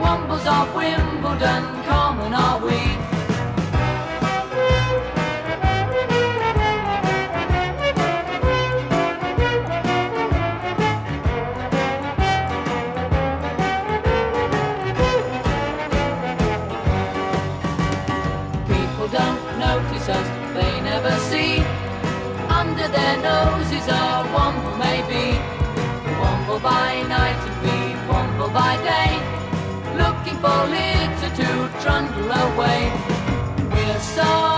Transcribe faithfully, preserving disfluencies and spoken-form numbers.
Wombles of Wimbledon, common are we. People don't notice us, they never see. Under their noses a womble may be. We womble by night and we womble by day, looking for litter to trundle away. We're so